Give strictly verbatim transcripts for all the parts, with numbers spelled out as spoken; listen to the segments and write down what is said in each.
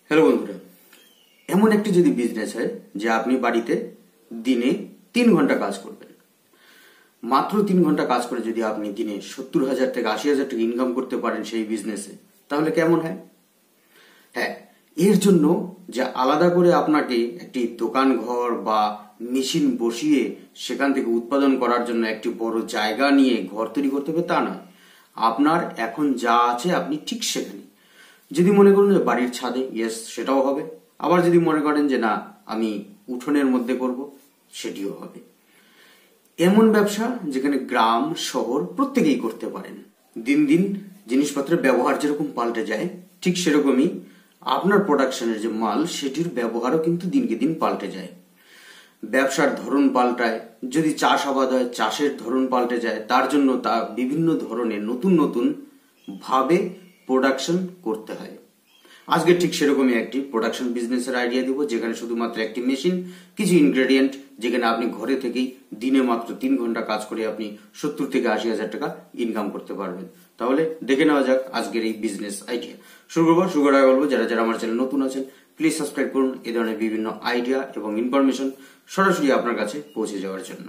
Hello বন্ধুরা, এমন একটি যদি বিজনেস হয় যে আপনি বাড়িতে দিনে তিন ঘন্টা কাজ করবেন, মাত্র তিন ঘন্টা কাজ করে যদি আপনি দিনে সত্তর হাজার থেকে আশি হাজার টাকা ইনকাম করতে পারেন সেই বিজনেসে, তাহলে কেমন হয়? হ্যাঁ, এর জন্য যে আলাদা করে আপনাকে একটি দোকান ঘর বা মেশিন বসিয়ে সেখান থেকে উৎপাদন করার জন্য একটি বড় জায়গা নিয়ে ঘর তৈরি করতে হবে তা নয়। আপনার এখন যা আছে আপনি ঠিক সেখানে, যদি মনে করুন যে বাড়ির ছাদে, ইয়েস সেটাও হবে। আবার যদি মনে করেন যে না আমি উঠোনের মধ্যে করব, সেটিও হবে। এমন ব্যবসা যেখানে গ্রাম শহর প্রত্যেকেই করতে পারেন। দিন দিন জিনিসপত্রের ব্যবহার যেরকম পাল্টে যায়, ঠিক সেরকমই আপনার প্রোডাকশনের যে মাল সেটির ব্যবহারও কিন্তু দিনকে দিন পাল্টে যায়। ব্যবসার ধরন পাল্টায়, যদি চাষ আবাদ হয় চাষের ধরন পাল্টে যায়, তার জন্য তা বিভিন্ন ধরনের নতুন নতুন ভাবে প্রোডাকশন করতে হয়। আজকে ঠিক সেরকমই একটি প্রোডাকশন বিজনেসের আইডিয়া দিব, যেখানে শুধুমাত্র একটি মেশিন, কিছু ইনগ্রেডিয়েন্ট, যেখানে আপনি ঘরে থেকেই দিনে মাত্র তিন ঘন্টা কাজ করে আপনি সত্তর থেকে আশি হাজার টাকা ইনকাম করতে পারবেন। তাহলে দেখে নেওয়া যাক আজকের এই বিজনেস আইডিয়া। শুরু করবো, শুরু করার আগে বলবো যারা যারা আমার চ্যানেল নতুন আছেন প্লিজ সাবস্ক্রাইব করুন এই ধরনের বিভিন্ন আইডিয়া এবং ইনফরমেশন সরাসরি আপনার কাছে পৌঁছে যাওয়ার জন্য।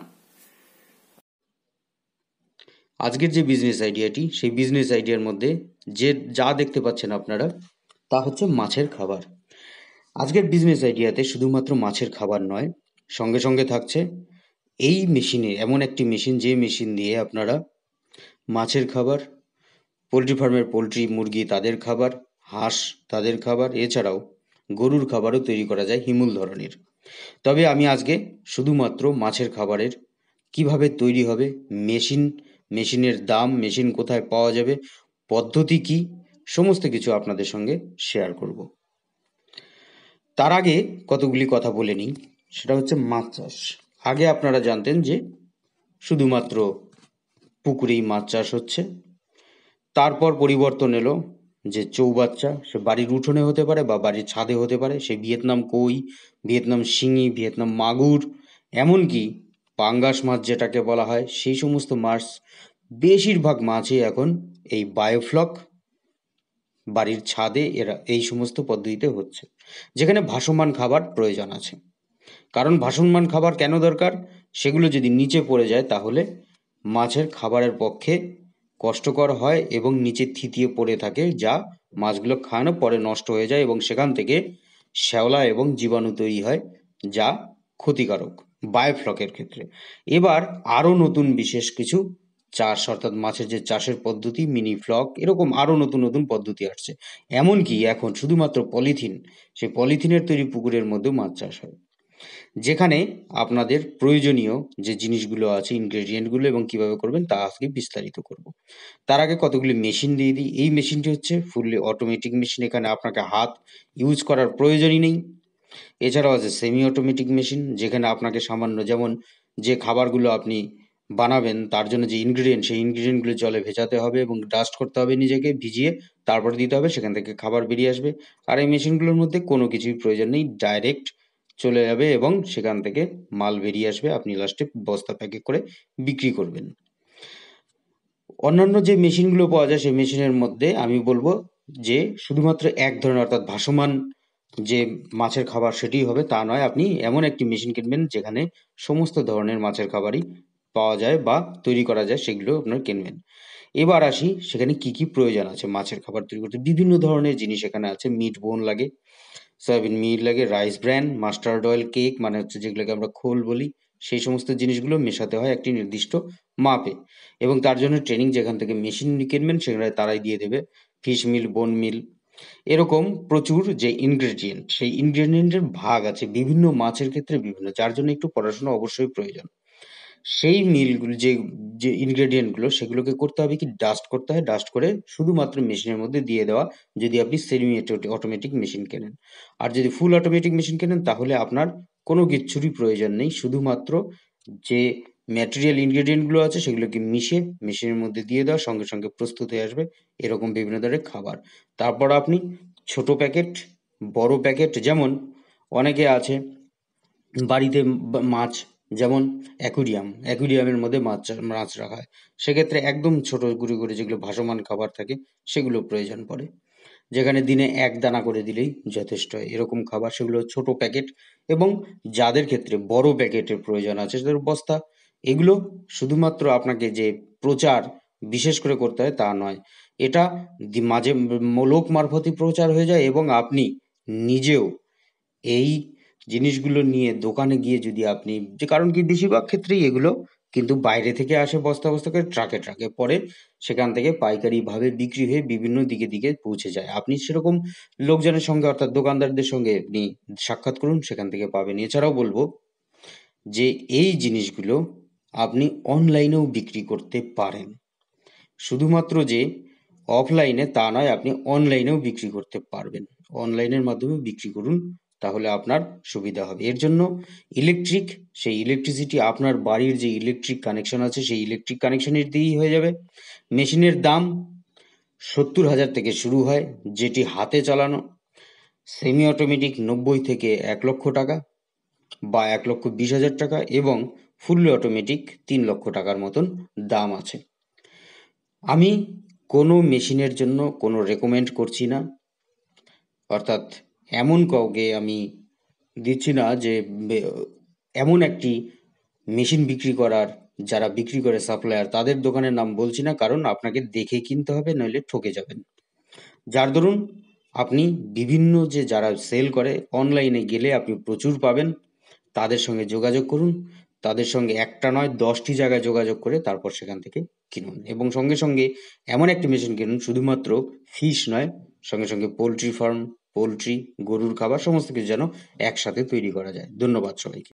আজকের যে বিজনেস আইডিয়াটি, সেই বিজনেস আইডিয়ার মধ্যে যে যা দেখতে পাচ্ছেন আপনারা তা হচ্ছে মাছের খাবার। আজকের বিজনেস আইডিয়াতে শুধুমাত্র মাছের খাবার নয়, সঙ্গে সঙ্গে থাকছে এই মেশিনে এমন একটি মেশিন, যে মেশিন দিয়ে আপনারা মাছের খাবার, পোলট্রি ফার্মের পোলট্রি মুরগি তাদের খাবার, হাঁস তাদের খাবার, এছাড়াও গরুর খাবারও তৈরি করা যায় হিমুল ধরনের। তবে আমি আজকে শুধুমাত্র মাছের খাবারের কিভাবে তৈরি হবে, মেশিন, মেশিনের দাম, মেশিন কোথায় পাওয়া যাবে, পদ্ধতি কি, সমস্ত কিছু আপনাদের সঙ্গে শেয়ার করব। তার আগে কতগুলি কথা বলে নিই, সেটা হচ্ছে মাছ চাষ। আগে আপনারা জানতেন যে শুধুমাত্র পুকুরেই মাছ চাষ হচ্ছে, তারপর পরিবর্তন এলো যে চৌবাচ্চা, সে বাড়ির উঠোনে হতে পারে বা বাড়ির ছাদে হতে পারে, সে ভিয়েতনাম কই, ভিয়েতনাম শিঙি, ভিয়েতনাম মাগুর, এমনকি পাঙ্গাস মাছ যেটাকে বলা হয়, সেই সমস্ত মাছ, বেশিরভাগ মাছই এখন এই বায়োফ্লক বাড়ির ছাদে এরা এই সমস্ত পদ্ধতিতে হচ্ছে, যেখানে ভাসমান খাবার প্রয়োজন আছে। কারণ ভাসমান খাবার কেন দরকার? সেগুলো যদি নিচে পড়ে যায় তাহলে মাছের খাবারের পক্ষে কষ্টকর হয় এবং নিচে থিতিয়ে পড়ে থাকে, যা মাছগুলো খাওয়ানো পরে নষ্ট হয়ে যায় এবং সেখান থেকে শ্যাওলা এবং জীবাণু তৈরি হয়, যা ক্ষতিকারক বায়োফ্লকের ক্ষেত্রে। এবার আরও নতুন বিশেষ কিছু চাষ, অর্থাৎ মাছের যে চাষের পদ্ধতি, মিনি ফ্লক, এরকম আরও নতুন নতুন পদ্ধতি আসছে। এমনকি এখন শুধুমাত্র পলিথিন, সেই পলিথিনের তৈরি পুকুরের মধ্যেও মাছ চাষ হয়, যেখানে আপনাদের প্রয়োজনীয় যে জিনিসগুলো আছে, ইনগ্রেডিয়েন্টগুলো এবং কিভাবে করবেন তা আজকে বিস্তারিত করব। তার আগে কতগুলি মেশিন দিয়ে দিই। এই মেশিনটি হচ্ছে ফুললি অটোমেটিক মেশিন, এখানে আপনাকে হাত ইউজ করার প্রয়োজনই নেই। এছাড়াও আছে সেমি অটোমেটিক মেশিন, যেখানে আপনাকে সামান্য, যেমন যে খাবারগুলো আপনি বানাবেন তার জন্য যে ইনগ্রিডিয়েন্ট, সেই ইনগ্রিডিয়েন্টগুলো জলে ভেজাতে হবে এবং ডাস্ট করতে হবে, নিজেকে ভিজিয়ে তারপরে দিতে হবে, সেখান থেকে খাবার বেরিয়ে আসবে। আর এই মেশিনগুলোর মধ্যে কোনো কিছুই প্রয়োজন নেই, ডাইরেক্ট চলে যাবে এবং সেখান থেকে মাল বেরিয়ে আসবে, আপনি লাস্টে বস্তা প্যাকে করে বিক্রি করবেন। অন্যান্য যে মেশিনগুলো পাওয়া যায় সেই মেশিনের মধ্যে আমি বলবো যে শুধুমাত্র এক ধরনের, অর্থাৎ ভাসমান যে মাছের খাবার সেটিই হবে তা নয়। আপনি এমন একটি মেশিন কিনবেন যেখানে সমস্ত ধরনের মাছের খাবারই পাওয়া যায় বা তৈরি করা যায়, সেগুলো আপনার কিনবেন। এবার আসি সেখানে কি কি প্রয়োজন আছে মাছের খাবার তৈরি করতে। বিভিন্ন ধরনের জিনিস এখানে আছে। মিট বোন লাগে, সয়াবিন মিল লাগে, rice bran, mustard oil, cake মানে হচ্ছে যেগুলোকে আমরা খোল বলি, সেই সমস্ত জিনিসগুলো মেশাতে হয় একটি নির্দিষ্ট মাপে এবং তার জন্য ট্রেনিং, যেখান থেকে মেশিন কিনবেন সেখানে তারাই দিয়ে দেবে। ফিশ মিল, বোন মিল, এরকম প্রচুর যে ইনগ্রেডিয়েন্ট, সেই ইনগ্রেডিয়েন্টের ভাগ আছে বিভিন্ন মাছের ক্ষেত্রে বিভিন্ন, যার জন্য একটু পড়াশোনা অবশ্যই প্রয়োজন। সেই মিলগুলো, যে যে ইনগ্রেডিয়েন্টগুলো, সেগুলোকে করতে হবে কি, ডাস্ট করতে হয়, ডাস্ট করে শুধুমাত্র মেশিনের মধ্যে দিয়ে দেওয়া, যদি আপনি সেমি অটোমেটিক মেশিন কেনেন। আর যদি ফুল অটোমেটিক মেশিন কেনেন তাহলে আপনার কোনো কিচ্ছুরই প্রয়োজন নেই, শুধুমাত্র যে ম্যাটেরিয়াল ইনগ্রেডিয়েন্টগুলো আছে সেগুলোকে মিশিয়ে মেশিনের মধ্যে দিয়ে দেওয়া, সঙ্গে সঙ্গে প্রস্তুত হয়ে আসবে এরকম বিভিন্ন ধরনের খাবার। তারপর আপনি ছোট প্যাকেট, বড় প্যাকেট, যেমন অনেকে আছে বাড়িতে মাছ, যেমন অ্যাকুরিয়াম, অ্যাকুরিয়ামের মধ্যে মাছ মাছ রাখা হয়, সেক্ষেত্রে একদম ছোট গুঁড়ি করে যেগুলো ভাসমান খাবার থাকে সেগুলো প্রয়োজন পড়ে। যেখানে দিনে এক দানা করে দিলেই যথেষ্ট হয়। এরকম খাবার, সেগুলো ছোট প্যাকেট, এবং যাদের ক্ষেত্রে বড় প্যাকেটের প্রয়োজন আছে সেগুলো বস্তা। এগুলো শুধুমাত্র আপনাকে যে প্রচার বিশেষ করে করতে হয় তা নয়। এটা দি মাঝে ম লোক মারফতই প্রচার হয়ে যায়, এবং আপনি নিজেও এই জিনিসগুলো নিয়ে দোকানে গিয়ে যদি আপনি, যে কারণ কি বেশিরভাগ ক্ষেত্রেই এগুলো কিন্তু বাইরে থেকে আসে বস্তা, বস্তা করে ট্রাকে, ট্রাকে। পরে সেখান থেকে পাইকারিভাবে বিক্রি হয়ে বিভিন্ন দিকে, দিকে পৌঁছে যায়। আপনি সেরকম লোকজনের সঙ্গে অর্থাৎ দোকানদারদের সঙ্গে আপনি সাক্ষাৎ করুন, সেখান থেকে পাবেন। এছাড়াও বলব যে এই জিনিসগুলো আপনি অনলাইনেও বিক্রি করতে পারেন। শুধুমাত্র যে অফলাইনে তা নয়, আপনি অনলাইনেও বিক্রি করতে পারবেন। অনলাইনের মাধ্যমে বিক্রি করুন, তাহলে আপনার সুবিধা হবে। এর জন্য ইলেকট্রিক, সেই ইলেকট্রিসিটি আপনার বাড়ির যে ইলেকট্রিক কানেকশন আছে সেই ইলেকট্রিক কানেকশনের দিয়েই হয়ে যাবে। মেশিনের দাম সত্তর হাজার থেকে শুরু হয়, যেটি হাতে চালানো। সেমি অটোমেটিক নব্বই থেকে এক লক্ষ টাকা বা এক লক্ষ বিশ হাজার টাকা, এবং ফুললি অটোমেটিক তিন লক্ষ টাকার মতন দাম আছে। আমি কোনো মেশিনের জন্য কোনো রেকমেন্ড করছি না, অর্থাৎ এমন কাউকে আমি দিচ্ছি না যে বে- এমন একটি মেশিন বিক্রি করার, যারা বিক্রি করে সাপ্লায়ার, তাদের দোকানের নাম বলছি না, কারণ আপনাকে দেখে কিনতে হবে, নইলে ঠকে যাবেন। যার দরুন আপনি বিভিন্ন যে যারা সেল করে অনলাইনে গেলে আপনি প্রচুর পাবেন, তাদের সঙ্গে যোগাযোগ করুন। তাদের সঙ্গে একটা নয় দশটি জায়গায় যোগাযোগ করে তারপর সেখান থেকে কিনুন, এবং সঙ্গে সঙ্গে এমন একটি মেশিন কিনুন শুধুমাত্র ফিশ নয়, সঙ্গে সঙ্গে পোলট্রি ফার্ম, পোলট্রি, গরুর খাবার সমস্ত কিছু যেন একসাথে তৈরি করা যায়। ধন্যবাদ সবাইকে।